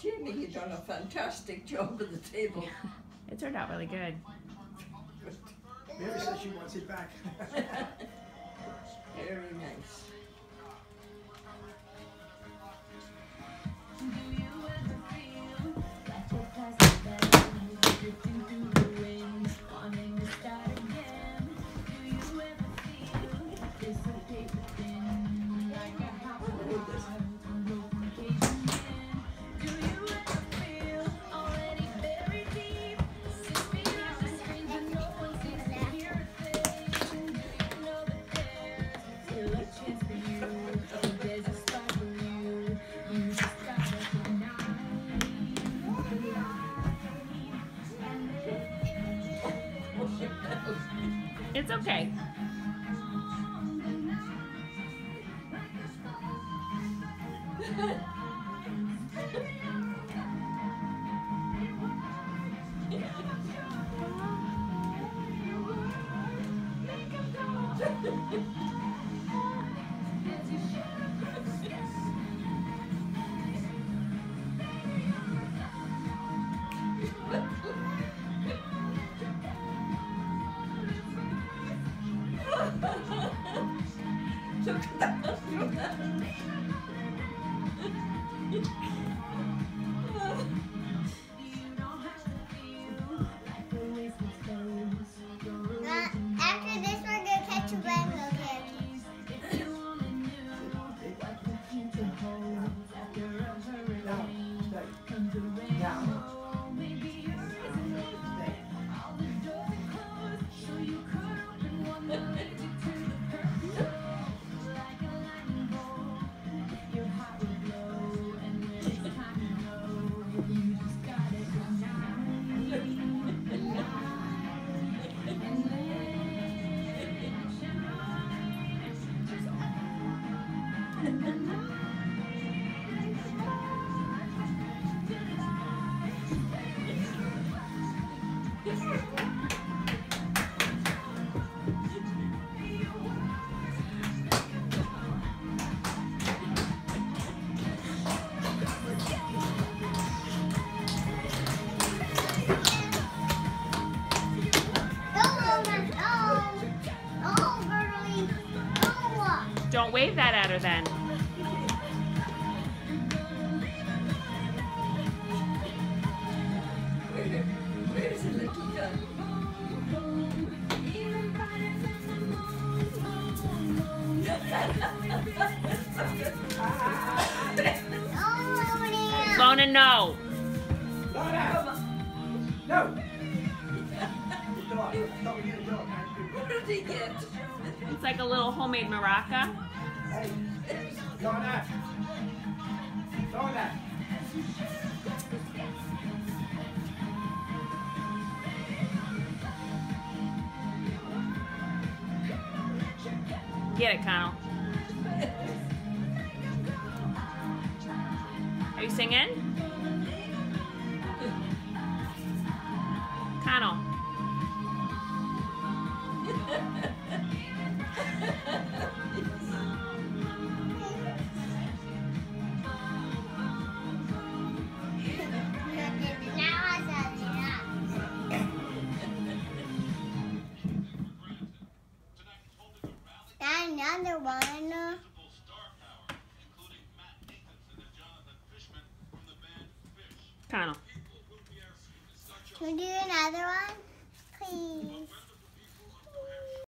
Jamie, you've done a fantastic job at the table. It turned out really good. Mary says she wants it back. Very nice. It's okay. Look at that. After this, we're going to catch a rainbow carrots. Don't wave that at her then. Where's the little gun? Lona, no. Lona! No! What did he get? It's like a little homemade maraca. Hey, Lona! Lona! Get it, Connell. Are you singing? Connell. Another one. Connell. Can we do another one?